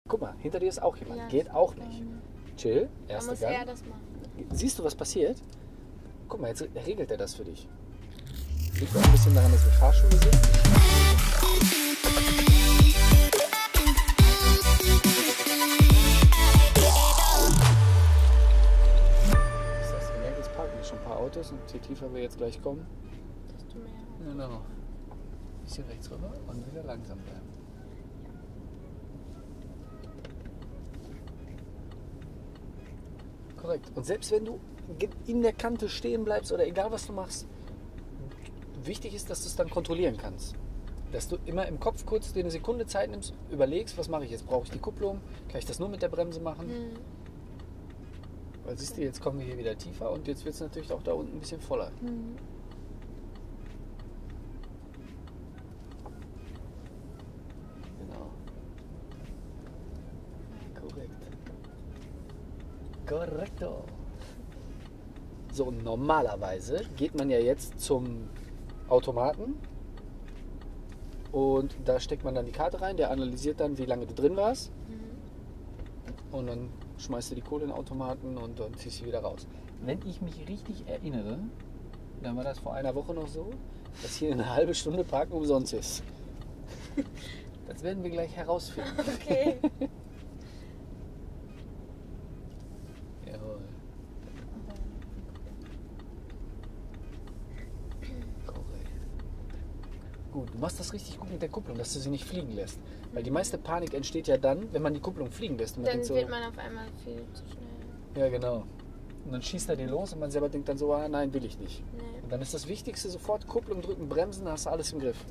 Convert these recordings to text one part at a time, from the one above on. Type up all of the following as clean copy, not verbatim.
Guck mal, hinter dir ist auch jemand. Ja, Geht auch nicht. Chill, Da erster muss er Gang. das machen. Siehst du, was passiert? Guck mal, jetzt regelt er das für dich. Liegt auch ein bisschen daran, dass wir Fahrschule sind. Das heißt, ihr merkt, jetzt parken hier schon ein paar Autos und je tiefer wir jetzt gleich kommen, Desto mehr. genau. Ein bisschen rechts rüber und wieder langsam bleiben. Korrekt. Und selbst wenn du in der Kante stehen bleibst oder egal was du machst, wichtig ist, dass du es dann kontrollieren kannst. Dass du immer im Kopf kurz dir eine Sekunde Zeit nimmst, überlegst, was mache ich jetzt? Brauche ich die Kupplung? Kann ich das nur mit der Bremse machen? Weil siehst du, jetzt kommen wir hier wieder tiefer und jetzt wird es natürlich auch da unten ein bisschen voller. Genau. Korrekt. Korrekto. So, und normalerweise geht man ja jetzt zum Automaten und da steckt man dann die Karte rein, der analysiert dann, wie lange du drin warst und dann schmeißt du die Kohle in den Automaten und dann ziehst du sie wieder raus. Wenn ich mich richtig erinnere, dann war das vor einer Woche noch so, dass hier eine halbe Stunde Parken umsonst ist. Das werden wir gleich herausfinden. Okay. Jawohl. Korrekt. Gut, du machst das richtig gut mit der Kupplung, dass du sie nicht fliegen lässt. Weil die meiste Panik entsteht ja dann, wenn man die Kupplung fliegen lässt. Und man Dann denkt so, wird man auf einmal viel zu schnell. ja genau. Und dann schießt er die los und man selber denkt dann so, ah, nein, will ich nicht. Nee. Und dann ist das Wichtigste sofort Kupplung drücken, bremsen, dann hast du alles im Griff.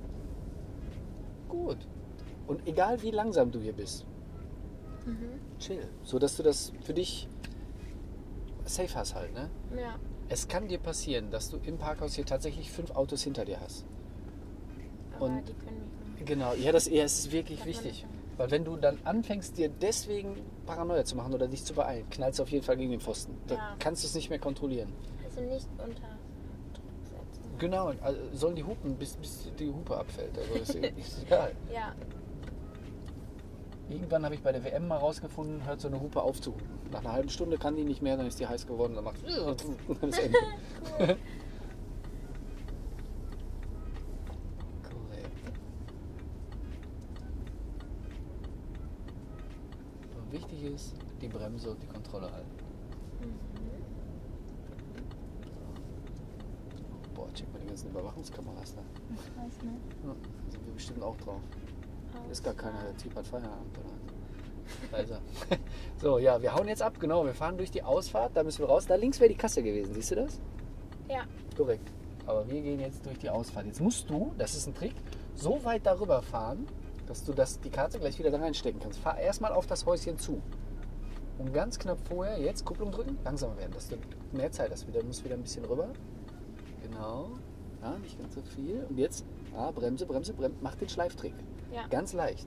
Gut. Und egal wie langsam du hier bist, chill. So dass du das für dich safe hast halt, ne? Ja. Es kann dir passieren, dass du im Parkhaus hier tatsächlich 5 Autos hinter dir hast. Aber Und- die können mich machen. Genau, ja, es ist wirklich Hat man wichtig. nicht. Weil wenn du dann anfängst, dir deswegen Paranoia zu machen oder dich zu beeilen, knallst du auf jeden Fall gegen den Pfosten. Da Ja. kannst du es nicht mehr kontrollieren. Also nicht unter Druck setzen. Genau, also sollen die hupen, bis die Hupe abfällt. Also ist egal. Ja. Irgendwann habe ich bei der WM mal rausgefunden, hört so eine Hupe auf zu hupen. Nach einer halben Stunde kann die nicht mehr, dann ist die heiß geworden, dann macht dann ist Ende. Cool. Korrekt. Und wichtig ist, die Bremse und die Kontrolle halten. Boah, check mal die ganzen Überwachungskameras da. Ich weiß nicht. Ja, da sind wir bestimmt auch drauf. Ist gar keiner, der Typ hat Feierabend oder was. Da ist er. So, ja, wir hauen jetzt ab, genau. Wir fahren durch die Ausfahrt, da müssen wir raus. Da links wäre die Kasse gewesen, siehst du das? Ja. Korrekt. Aber wir gehen jetzt durch die Ausfahrt. Jetzt musst du, das ist ein Trick, so weit darüber fahren, dass du die Karte gleich wieder da reinstecken kannst. Fahr erstmal auf das Häuschen zu. Und ganz knapp vorher, jetzt Kupplung drücken, langsamer werden, dass du mehr Zeit hast. Du musst wieder ein bisschen rüber. Genau. Ja, nicht ganz so viel. Und jetzt, Bremse, mach den Schleiftrick. Ja. Ganz leicht.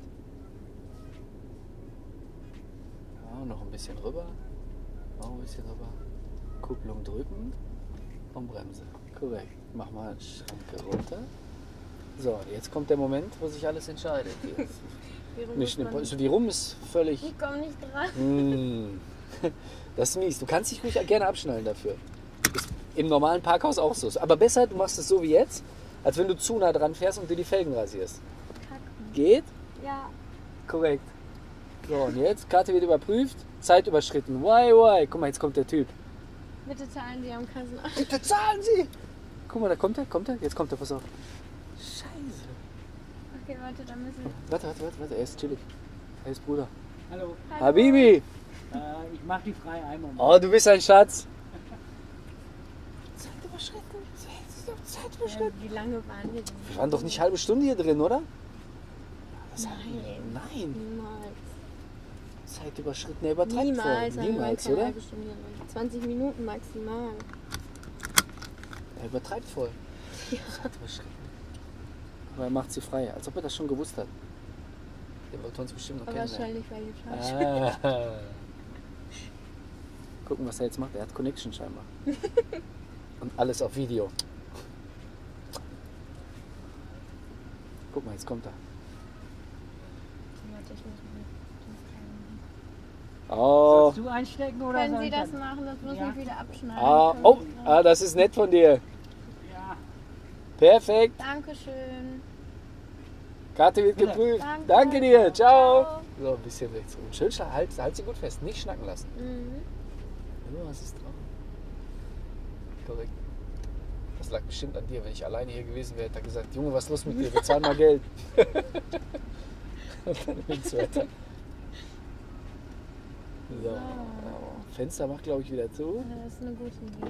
Ja, noch ein bisschen rüber. Noch ein bisschen rüber. Kupplung drücken und Bremse. Korrekt. Mach mal Schranke runter. So, jetzt kommt der Moment, wo sich alles entscheidet. Jetzt. Wie rum Mission muss man- Impossible. Die Rum ist völlig. Ich komme nicht dran. Mm. Das ist mies. Du kannst dich ruhig gerne abschnallen dafür. Ist im normalen Parkhaus auch so. Aber besser, du machst es so wie jetzt, als wenn du zu nah dran fährst und dir die Felgen rasierst. Kacken. Geht? Ja. Korrekt. So, und jetzt, Karte wird überprüft, Zeit überschritten. Why? Guck mal, jetzt kommt der Typ. Bitte zahlen Sie am Kassenamt. Bitte zahlen Sie! Guck mal, da kommt er. Jetzt kommt er, pass auf. Scheiße. Okay, warte, dann müssen wir. Warte, er ist chillig. Er ist Bruder. Hallo, Habibi! ich mache die frei einmal. Oh, du bist ein Schatz. Zeit überschritten. Wie lange waren wir denn? Wir waren doch nicht halbe Stunde hier drin, oder? Nein. Nein. Niemals. Zeit überschritten, er übertreibt Niemals. voll. haben wir Niemals, keine oder? halbe Stunde drin. 20 Minuten maximal. Er übertreibt voll. Zeit überschritten. Aber er macht sie frei, als ob er das schon gewusst hat. Der wollte uns bestimmt noch Aber kennenlernen. wahrscheinlich, weil ihr falsch Gucken, was er jetzt macht. Er hat Connection scheinbar. Und alles auf Video. Guck mal, jetzt kommt er. Warte, ich muss mal. Oh. Sollst du einstecken oder Können soll Sie ich das machen? Das muss Ja. ich wieder abschneiden. Oh, das ist nett von dir. Ja. Perfekt. Dankeschön. Karte wird Bitte. geprüft. Danke. Danke dir. Ciao. Ciao. So, ein bisschen rechts rum. Schön, halt sie gut fest. Nicht schnacken lassen. Mhm. So, was ist drauf? Korrekt. Das lag bestimmt an dir. Wenn ich alleine hier gewesen wäre, hätte er gesagt, Junge, was ist los mit dir? Bezahl mal Geld. Und dann ins Wetter. So. Fenster macht, glaube ich, wieder zu. Das ist eine gute Idee.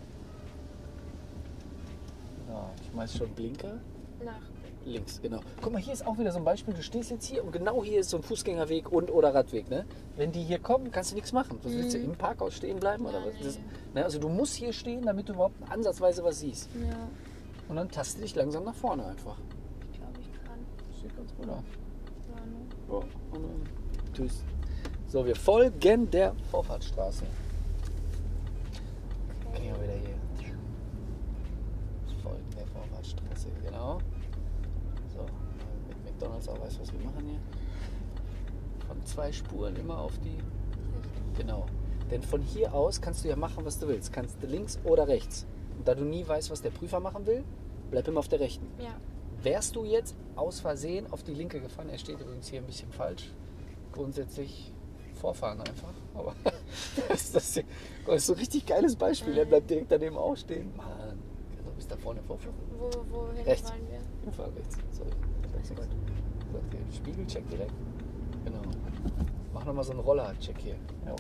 So, ich schmeiß schon Blinker. Nach. Links, genau. Guck mal, hier ist auch wieder so ein Beispiel. Du stehst jetzt hier und genau hier ist so ein Fußgängerweg und oder Radweg. Ne? Wenn die hier kommen, kannst du nichts machen. Was willst du im Parkhaus stehen bleiben oder was? Das, ne? Also du musst hier stehen, damit du überhaupt ansatzweise was siehst. Ja, Und dann taste dich langsam nach vorne einfach. ich glaube, ich kann. Sieht ganz gut aus. Ja, ne? Ja, und dann tschüss. So, wir folgen der Vorfahrtsstraße. Gehen wir wieder hier. Folgen der Vorfahrtsstraße, genau. So, mit McDonalds auch weiß, was wir machen hier. Von 2 Spuren immer auf die. Genau. Denn von hier aus kannst du ja machen, was du willst. Kannst du links oder rechts. Und da du nie weißt, was der Prüfer machen will, bleib immer auf der rechten. Ja. Wärst du jetzt aus Versehen auf die linke gefahren, er steht übrigens hier ein bisschen falsch, grundsätzlich vorfahren einfach, aber das ist so ein richtig geiles Beispiel, er bleibt direkt daneben auch stehen. Mann, du bist da vorne vorfahren. Wohin Rechts. wollen wir? Wir fahren rechts, sorry. Sagt ihr, Spiegelcheck direkt. Genau. Mach nochmal so einen Roller-Check hier. Ja.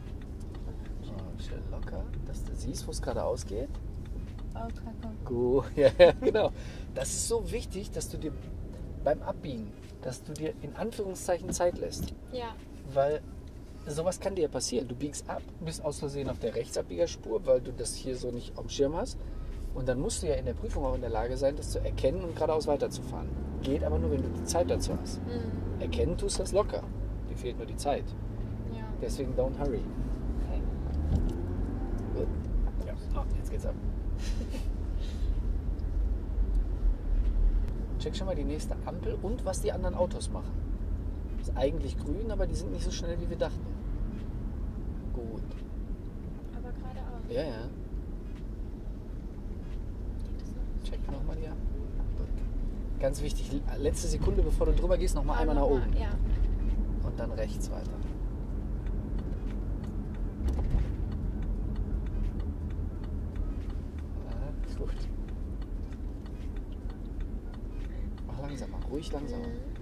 Schön locker, dass du siehst, wo es gerade ausgeht. Oh, Kacke. Gut, ja, genau. Das ist so wichtig, dass du dir beim Abbiegen, dass du dir in Anführungszeichen Zeit lässt. Ja. Weil sowas kann dir ja passieren. Du biegst ab, bist aus Versehen auf der Rechtsabbiegerspur, weil du das hier so nicht auf dem Schirm hast. Und dann musst du ja in der Prüfung auch in der Lage sein, das zu erkennen und geradeaus weiterzufahren. Geht aber nur, wenn du die Zeit dazu hast. Mhm. Erkennen tust du das locker. Dir fehlt nur die Zeit. Ja. Deswegen don't hurry. Okay. Gut. Ja. Ah, jetzt geht's ab. Check schon mal die nächste Ampel und was die anderen Autos machen. Ist eigentlich grün, aber die sind nicht so schnell, wie wir dachten. Gut. Aber geradeaus. Ja, ja. Check nochmal die Ampel. Gut. Ganz wichtig, letzte Sekunde, bevor du drüber gehst, nochmal einmal nach oben. Ja. Und dann rechts weiter. Ja, gut. Mach langsamer, ruhig langsamer.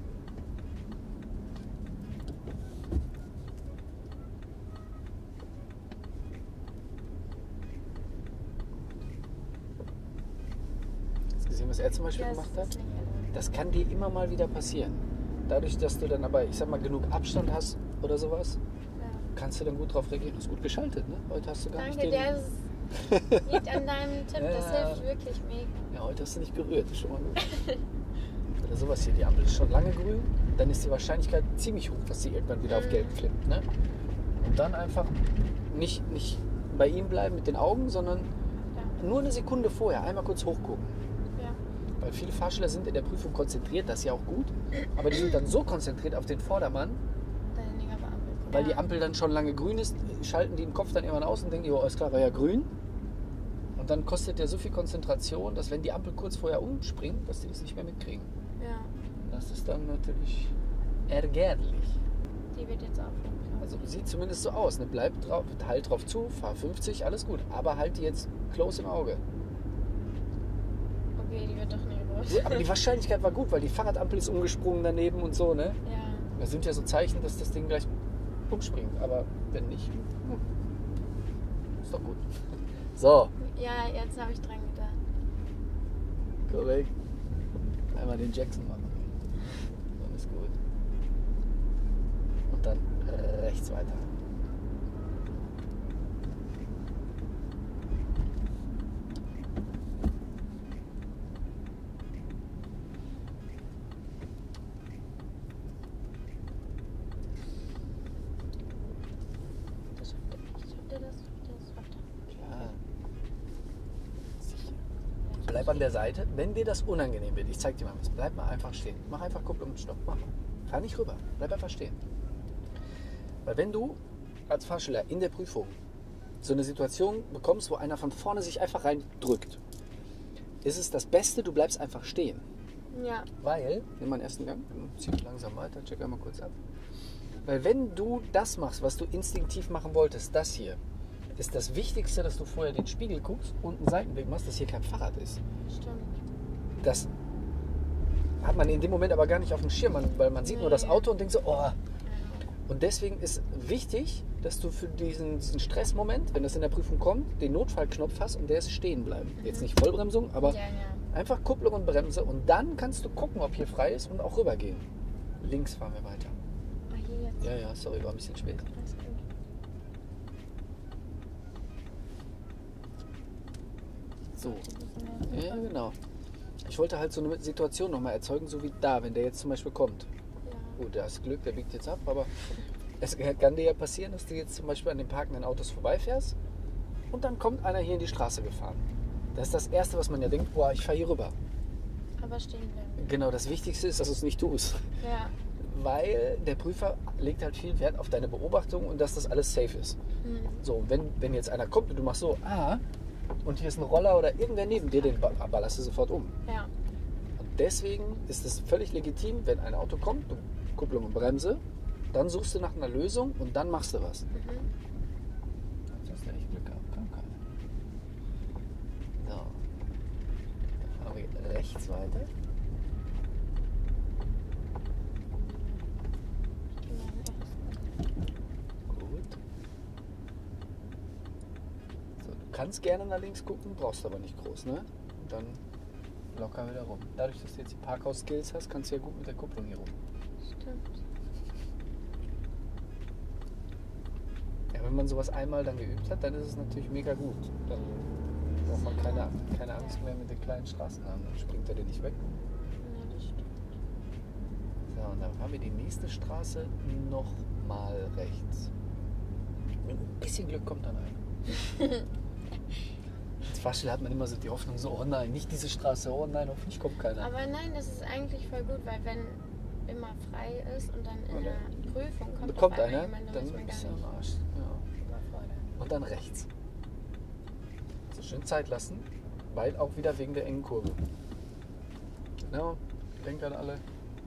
Hast du gesehen, was er zum Beispiel gemacht hat? Das kann dir immer mal wieder passieren. Dadurch, dass du dann aber, ich sag mal, genug Abstand hast oder sowas, kannst du dann gut drauf reagieren. Du hast gut geschaltet, ne? Heute hast du gar Danke, nicht den... der liegt an deinem Tipp. Das Ja. hilft wirklich mega. Ja, heute hast du nicht gerührt, das ist schon mal gut. Oder sowas hier, die Ampel ist schon lange grün, dann ist die Wahrscheinlichkeit ziemlich hoch, dass sie irgendwann wieder auf gelb flippt. Ne? Und dann einfach nicht bei ihm bleiben mit den Augen, sondern nur eine Sekunde vorher einmal kurz hochgucken. Ja. Weil viele Fahrschüler sind in der Prüfung konzentriert, das ist ja auch gut, aber die sind dann so konzentriert auf den Vordermann, Deine Dinger beampelt. weil die Ampel dann schon lange grün ist, schalten die im Kopf dann irgendwann aus und denken, jo, alles klar, war ja grün. Und dann kostet der so viel Konzentration, dass wenn die Ampel kurz vorher umspringt, dass die das nicht mehr mitkriegen. Ja. Das ist dann natürlich ärgerlich. Die wird jetzt aufhören. Also sieht zumindest so aus. Ne? Bleib drauf, halt drauf zu, fahr 50, alles gut. Aber halt die jetzt close im Auge. Okay, die wird doch nicht rot. Ja, aber die Wahrscheinlichkeit war gut, weil die Fahrradampel ist umgesprungen daneben und so. Ne? Ja. Das sind ja so Zeichen, dass das Ding gleich umspringt. Aber wenn nicht, ist doch gut. So, Ja, jetzt habe ich dran gedacht. korrekt. Einmal den Jackson machen. Dann ist gut. Und dann rechts weiter. Das schafft er. Schafft er das? Das schafft er. Klar. Sicher. Bleib an der Seite, wenn dir das unangenehm wird. Ich zeig dir mal was. Bleib mal einfach stehen. Mach einfach Kupplung und Stopp. Mach. Fahr nicht rüber. Bleib einfach stehen. Weil wenn du als Fahrschüler in der Prüfung so eine Situation bekommst, wo einer von vorne sich einfach reindrückt, ist es das Beste, du bleibst einfach stehen. Ja. Weil, nimm mal den ersten Gang, zieh langsam weiter, check einmal kurz ab. Weil wenn du das machst, was du instinktiv machen wolltest, das hier, ist das Wichtigste, dass du vorher den Spiegel guckst und einen Seitenblick machst, dass hier kein Fahrrad ist. Stimmt. Das hat man in dem Moment aber gar nicht auf dem Schirm, weil man sieht nur das Auto und denkt so, oh. Und deswegen ist wichtig, dass du für diesen Stressmoment, wenn das in der Prüfung kommt, den Notfallknopf hast und der ist stehen bleiben. Jetzt nicht Vollbremsung, aber Ja. einfach Kupplung und Bremse und dann kannst du gucken, ob hier frei ist und auch rübergehen. Links fahren wir weiter. Ah, hier jetzt. Ja, sorry, war ein bisschen spät. Alles gut. So, Ein bisschen mehr. ja genau. Ich wollte halt so eine Situation nochmal erzeugen, so wie da, wenn der jetzt zum Beispiel kommt. Ja. Gut, da hast Glück, der biegt jetzt ab, aber es kann dir ja passieren, dass du jetzt zum Beispiel an den parkenden Autos vorbeifährst und dann kommt einer hier in die Straße gefahren. Das ist das Erste, was man ja denkt, boah, ich fahre hier rüber. Aber stehen bleiben. Genau, das Wichtigste ist, dass du es nicht tust. Ja. Weil der Prüfer legt halt viel Wert auf deine Beobachtung und dass das alles safe ist. Hm. So, wenn jetzt einer kommt und du machst so, und hier ist ein Roller oder irgendwer neben dir, den ballerst du sofort um. Ja. Und deswegen ist es völlig legitim, wenn ein Auto kommt, du Kupplung und Bremse, dann suchst du nach einer Lösung und dann machst du was. Jetzt hast du echt Glück gehabt, kam keiner. So. Dann fahren wir rechts weiter. Gut. So, du kannst gerne nach links gucken, brauchst aber nicht groß, ne? Und dann locker wieder rum. Dadurch, dass du jetzt die Parkhaus-Skills hast, kannst du ja gut mit der Kupplung hier rum. Stimmt. Ja, wenn man sowas einmal dann geübt hat, dann ist es natürlich mega gut. Dann braucht man keine Angst mehr mit den kleinen Straßen haben. Dann springt er dir nicht weg. Ja, das stimmt. So, und dann haben wir die nächste Straße nochmal rechts. Mit ein bisschen Glück kommt dann einer. Als Fahrschüler hat man immer so die Hoffnung, so, oh nein, nicht diese Straße, oh nein, hoffentlich kommt keiner. Aber nein, das ist eigentlich voll gut, weil wenn immer frei ist und dann in Oder? der Prüfung kommt, Kommt auf einmal einer, jemand, dann ist man bist gar du nicht am Arsch. Ja. überfordert. Und dann rechts. So schön Zeit lassen, weil auch wieder wegen der engen Kurve. Genau, denkt an alle.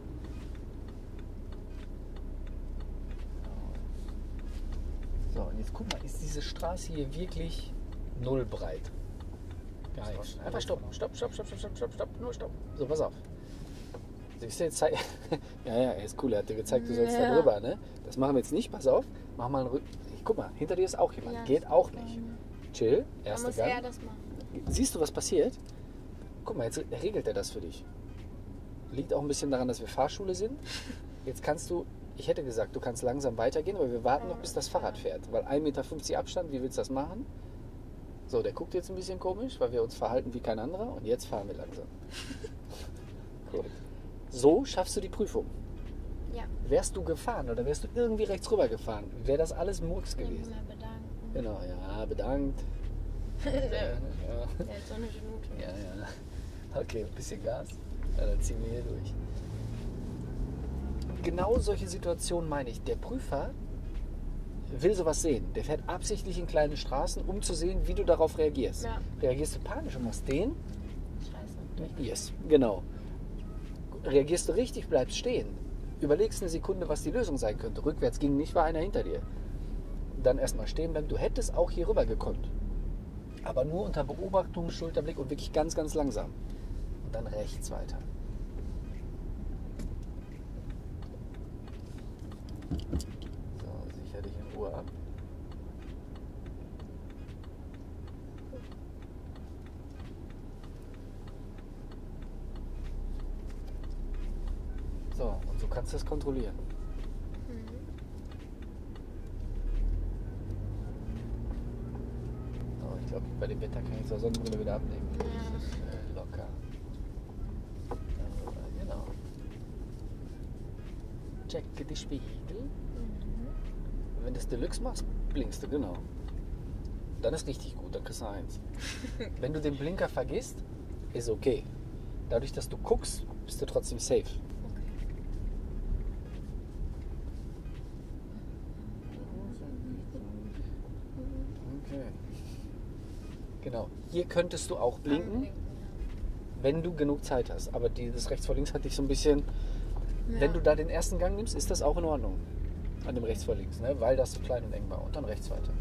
So, und jetzt guck mal, ist diese Straße hier wirklich null breit? Geil. Einfach stopp, stopp, stopp, stopp, stopp, stopp, stopp, stopp, nur stopp. So, pass auf. Siehst du jetzt, ja, er ist cool, er hat dir gezeigt, du sollst da drüber, ne? Das machen wir jetzt nicht, pass auf. Mach mal einen Guck mal, hinter dir ist auch jemand. Ja, Geht auch nicht. Chill, Da erster muss er Gang. das machen. Siehst du, was passiert? Guck mal, jetzt regelt er das für dich. Liegt auch ein bisschen daran, dass wir Fahrschule sind. Jetzt kannst du, ich hätte gesagt, du kannst langsam weitergehen, aber wir warten noch, bis das Fahrrad fährt. Weil 1,50 Meter Abstand, wie willst du das machen? So, der guckt jetzt ein bisschen komisch, weil wir uns verhalten wie kein anderer. Und jetzt fahren wir langsam. Gut. So schaffst du die Prüfung. Ja. Wärst du gefahren oder wärst du irgendwie rechts rüber gefahren, wäre das alles Murks Dann gewesen. mal bedanken. Genau, ja, bedankt. Der Ja. hat so eine Minute. Ja. Okay, ein bisschen Gas. Ja, dann ziehen wir hier durch. Genau solche Situationen meine ich. Der Prüfer will sowas sehen. Der fährt absichtlich in kleine Straßen, um zu sehen, wie du darauf reagierst. Ja. Reagierst du panisch und machst den? Scheiße. Yes, genau. Reagierst du richtig, bleibst stehen. Überlegst eine Sekunde, was die Lösung sein könnte. Rückwärts ging nicht, war einer hinter dir. Dann erstmal stehen bleiben. Du hättest auch hier rüber gekonnt. Aber nur unter Beobachtung, Schulterblick und wirklich ganz, ganz langsam. Und dann rechts weiter. So, sicher dich in Ruhe ab. So, und so kannst du es kontrollieren. So, ich glaube, bei dem Wetter kann ich zur Sonnenbrille wieder abnehmen. Ja. Das ist locker. Genau. Checke die Spiegel. Wenn du das Deluxe machst, blinkst du, genau. Dann ist richtig gut, dann kriegst du 1. Wenn du den Blinker vergisst, ist okay. Dadurch, dass du guckst, bist du trotzdem safe. Genau. Hier könntest du auch blinken, wenn du genug Zeit hast. Aber das rechts vor links hat dich so ein bisschen... Ja. Wenn du da den ersten Gang nimmst, ist das auch in Ordnung. An dem rechts vor links, ne? Weil das so klein und eng war. Und dann rechts weiter.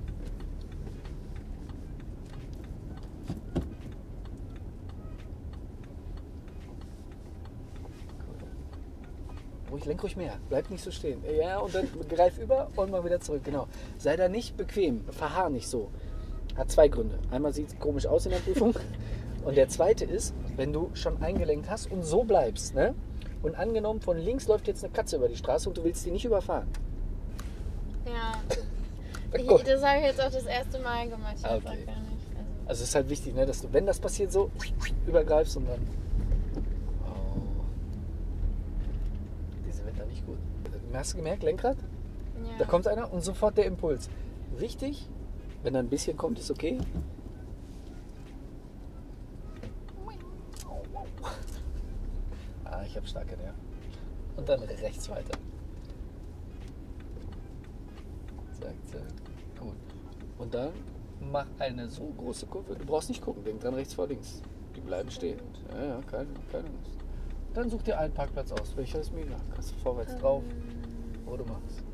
Ruhig, lenk ruhig mehr. Bleib nicht so stehen. Ja, und dann greif über und mal wieder zurück. Genau. Sei da nicht bequem. Verharr nicht so. Hat zwei Gründe. Einmal sieht es komisch aus in der Prüfung. Und der zweite ist, wenn du schon eingelenkt hast und so bleibst, ne? Und angenommen, von links läuft jetzt eine Katze über die Straße und du willst die nicht überfahren. Ja. Gut. Das habe ich jetzt auch das erste Mal gemacht. Ich weiß auch gar Okay. nicht. Also es ist halt wichtig, ne, dass du, wenn das passiert, so übergreifst und dann... Oh. Diese Wetter nicht gut. Hast du gemerkt, Lenkrad? Ja. Da kommt einer und sofort der Impuls. Wichtig, wenn da ein bisschen kommt, ist okay. Ich habe starke Nerven. Und dann rechts weiter. Zack, zack. Gut. Und dann mach eine so große Kurve. Du brauchst nicht gucken, denk dran rechts vor links. Die bleiben stehen. Ja, keine Angst. Dann such dir einen Parkplatz aus. Welcher ist mir egal. Kannst du vorwärts drauf, wo du magst.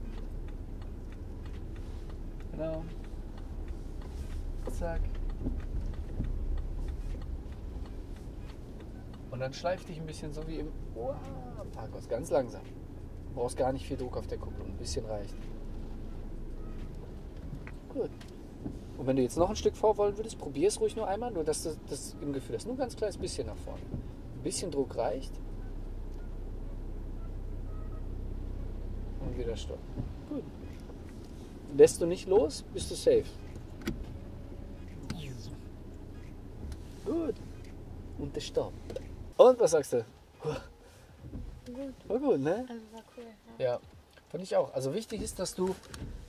Genau. Zack. Und dann schleif dich ein bisschen so wie im Parkhaus, ganz langsam. Du brauchst gar nicht viel Druck auf der Kupplung, ein bisschen reicht. Gut. Und wenn du jetzt noch ein Stück vor wollen würdest, probier es ruhig nur einmal, nur dass du das im Gefühl hast. Nur ein ganz kleines bisschen nach vorne. Ein bisschen Druck reicht. Und wieder Stopp. Gut. Lässt du nicht los, bist du safe. Gut. Und der Stopp. Und was sagst du? Gut. War gut, ne? Also war cool. Ja. Ja, fand ich auch. Also wichtig ist, dass du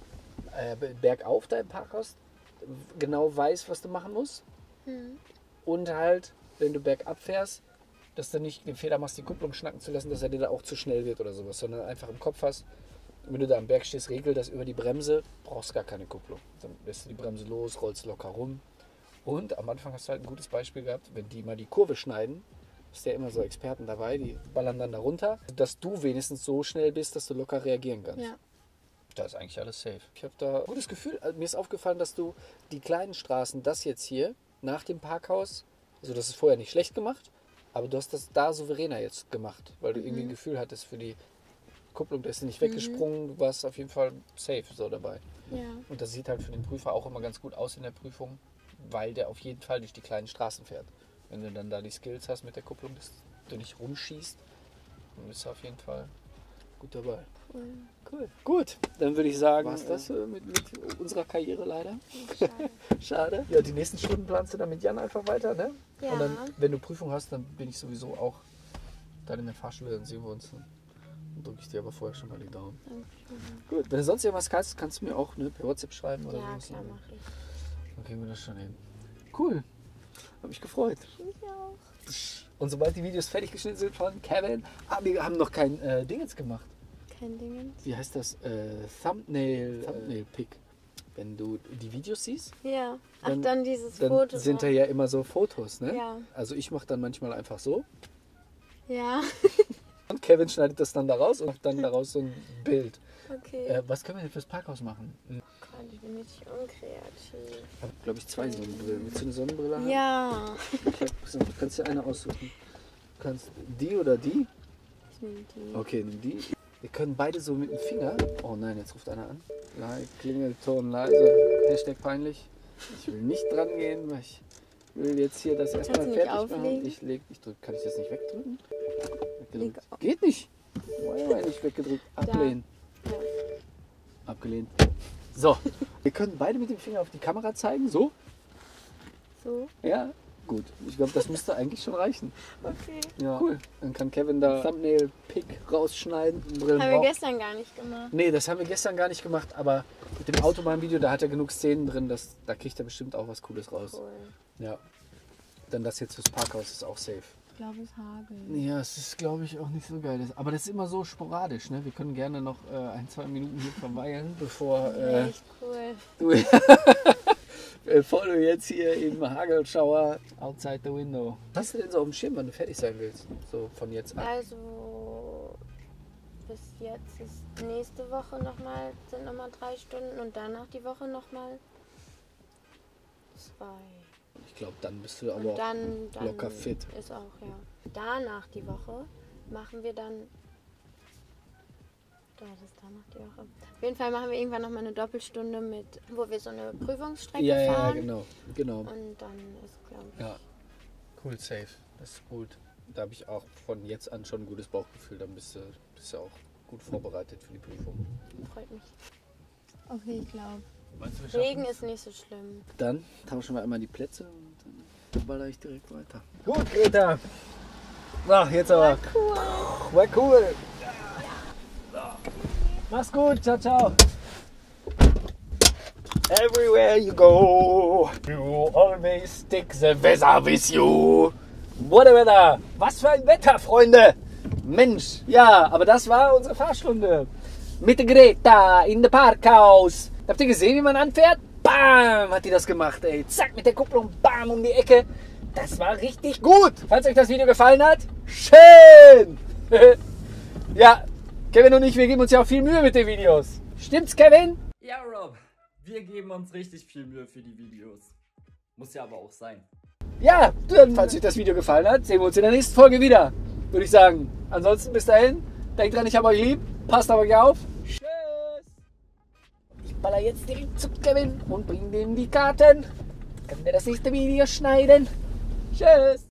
bergauf da im Parkhaus genau weißt, was du machen musst. Mhm. Und halt, wenn du bergab fährst, dass du nicht den Fehler machst, die Kupplung schnacken zu lassen, dass er dir da auch zu schnell wird oder sowas, sondern einfach im Kopf hast, wenn du da am Berg stehst, regel das über die Bremse, brauchst gar keine Kupplung. Dann lässt du die Bremse los, rollst locker rum. Und am Anfang hast du halt ein gutes Beispiel gehabt, wenn die mal die Kurve schneiden, ist ja immer so Experten dabei, die ballern dann da runter, dass du wenigstens so schnell bist, dass du locker reagieren kannst. Ja. Da ist eigentlich alles safe. Ich habe da ein gutes Gefühl. Also mir ist aufgefallen, dass du die kleinen Straßen, das jetzt hier, nach dem Parkhaus, also das ist vorher nicht schlecht gemacht, aber du hast das da souveräner jetzt gemacht, weil du irgendwie ein Gefühl hattest für die Kupplung, da ist sie nicht weggesprungen, du warst auf jeden Fall safe so dabei. Ja. Und das sieht halt für den Prüfer auch immer ganz gut aus in der Prüfung, weil der auf jeden Fall durch die kleinen Straßen fährt. Wenn du dann da die Skills hast mit der Kupplung, dass du nicht rumschießt, dann bist du auf jeden Fall gut dabei. Cool. Cool. Gut, dann würde ich sagen, was das mit unserer Karriere leider? Schade. Schade. Ja, die nächsten Stunden planst du dann mit Jan einfach weiter, ne? Ja. Und dann, wenn du Prüfung hast, dann bin ich sowieso auch dann in der Fahrschule, dann sehen wir uns. Dann drücke ich dir aber vorher schon mal die Daumen. Dankeschön. Gut, wenn du sonst irgendwas kannst du mir auch per WhatsApp schreiben oder Ja, so. klar, mach ich. Dann kriegen wir das schon hin. Cool. Hab mich gefreut. Ich auch. Und sobald die Videos fertig geschnitten sind von Kevin, wir haben noch kein Ding jetzt gemacht. Kein Ding. Wie heißt das? Thumbnail-Pick. Wenn du die Videos siehst, Ja. Ach, Dann- dann dieses dann Foto. sind da ja immer so Fotos, ne? Ja. Also ich mache dann manchmal einfach so Ja. und Kevin schneidet das dann da raus und macht dann daraus so ein Bild. Okay. Was können wir denn fürs Parkhaus machen? Gott, ich bin richtig unkreativ. Ich habe, glaube ich, 2 Sonnenbrillen. Willst du eine Sonnenbrille haben? Ja. Du kannst dir eine aussuchen. Du kannst die oder die. Ich nehme die. Okay, nimm die. Wir können beide so mit dem Finger. Oh nein, jetzt ruft einer an. Nein, Klingelton leise. Hashtag peinlich. Ich will nicht dran gehen, weil ich will jetzt hier das erstmal du nicht fertig machen. auflegen? Kann ich das nicht wegdrücken? Leg Weggedrückt. auf. Geht nicht. Woher nicht weggedrückt? Ablehnen. Ja. Abgelehnt. So, wir können beide mit dem Finger auf die Kamera zeigen. So? So. Ja, gut. Ich glaube, das müsste eigentlich schon reichen. Okay. Ja. Cool. Dann kann Kevin da Thumbnail-Pick rausschneiden. Brillen Haben wir braucht- gestern gar nicht gemacht. Nee, das haben wir gestern gar nicht gemacht, aber mit dem Autobahnvideo, da hat er genug Szenen drin, da kriegt er bestimmt auch was Cooles raus. Cool. Ja. Dann das jetzt fürs Parkhaus ist auch safe. Ich glaube, es hagelt. Ja, es ist, glaube ich, auch nicht so geil. Aber das ist immer so sporadisch, ne? Wir können gerne noch 1-2 Minuten hier verweilen, bevor Echt cool. du... Bevor du jetzt hier im Hagelschauer outside the window. Was hast du denn so auf dem Schirm, wenn du fertig sein willst? So von jetzt an. Also bis jetzt ist nächste Woche sind nochmal 3 Stunden und danach die Woche nochmal 2. Ich glaube, dann bist du aber Und auch dann locker fit. Ist auch, ja. Danach die Woche machen wir dann. Da ist danach die Woche. Auf jeden Fall machen wir irgendwann nochmal eine Doppelstunde wo wir so eine Prüfungsstrecke Ja, fahren. genau. Und dann ist, glaube ich. Ja, cool, safe. Das ist gut. Da habe ich auch von jetzt an schon ein gutes Bauchgefühl. Dann bist du auch gut vorbereitet für die Prüfung. Freut mich. Okay, ich glaube. Meinst du, wir Regen ist nicht so schlimm. Dann tauschen wir einmal die Plätze und dann baller ich direkt weiter. Gut, Greta. Ach, jetzt aber. Cool. War cool. Mach's gut. Ciao, ciao. Everywhere you go, you always stick the weather with you. What a weather. Was für ein Wetter, Freunde. Mensch, ja, aber das war unsere Fahrstunde. Mit der Greta in der Parkhaus. Habt ihr gesehen, wie man anfährt? Bam, hat die das gemacht, ey. Zack, mit der Kupplung, bam, um die Ecke. Das war richtig gut. Falls euch das Video gefallen hat, schön. Ja, Kevin und ich, wir geben uns ja auch viel Mühe mit den Videos. Stimmt's, Kevin? Ja, Rob, wir geben uns richtig viel Mühe für die Videos. Muss ja aber auch sein. Ja, dann, falls euch das Video gefallen hat, sehen wir uns in der nächsten Folge wieder, würde ich sagen. Ansonsten bis dahin, denkt dran, ich habe euch lieb, passt auf euch auf. Tschüss. Ich baller jetzt direkt zu Kevin und bring dem die Karten. Kann der das nächste Video schneiden. Tschüss.